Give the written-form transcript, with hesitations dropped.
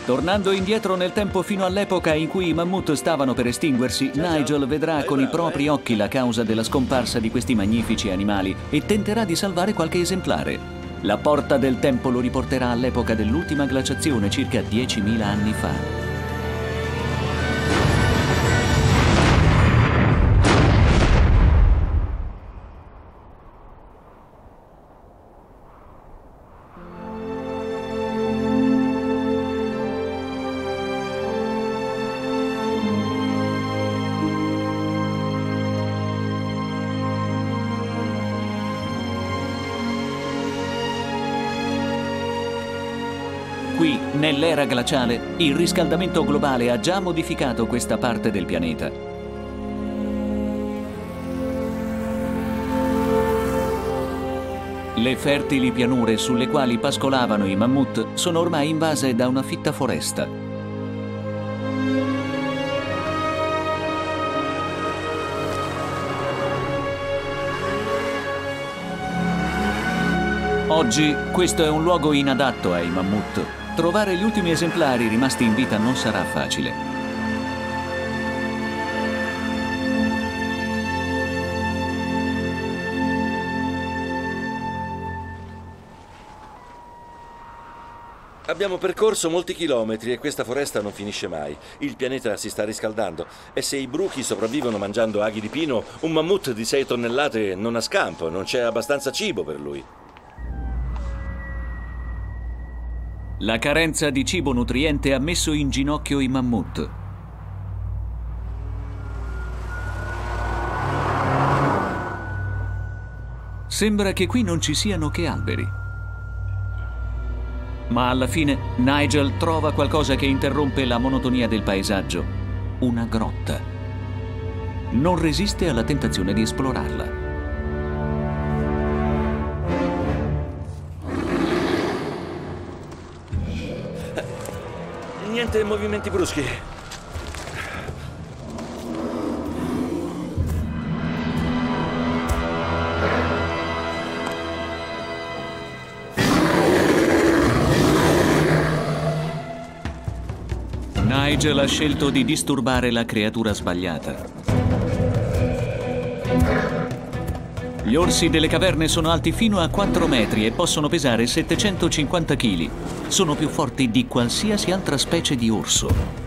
Tornando indietro nel tempo fino all'epoca in cui i mammut stavano per estinguersi, Nigel vedrà con i propri occhi la causa della scomparsa di questi magnifici animali e tenterà di salvare qualche esemplare. La porta del tempo lo riporterà all'epoca dell'ultima glaciazione, circa 10.000 anni fa. Qui, nell'era glaciale, il riscaldamento globale ha già modificato questa parte del pianeta. Le fertili pianure sulle quali pascolavano i mammut sono ormai invase da una fitta foresta. Oggi questo è un luogo inadatto ai mammut. Trovare gli ultimi esemplari rimasti in vita non sarà facile. Abbiamo percorso molti chilometri e questa foresta non finisce mai. Il pianeta si sta riscaldando e se i bruchi sopravvivono mangiando aghi di pino, un mammut di 6 tonnellate non ha scampo, non c'è abbastanza cibo per lui. La carenza di cibo nutriente ha messo in ginocchio i mammut. Sembra che qui non ci siano che alberi. Ma alla fine Nigel trova qualcosa che interrompe la monotonia del paesaggio. Una grotta. Non resiste alla tentazione di esplorarla. Niente movimenti bruschi. Nigel ha scelto di disturbare la creatura sbagliata. Gli orsi delle caverne sono alti fino a 4 metri e possono pesare 750 kg. Sono più forti di qualsiasi altra specie di orso.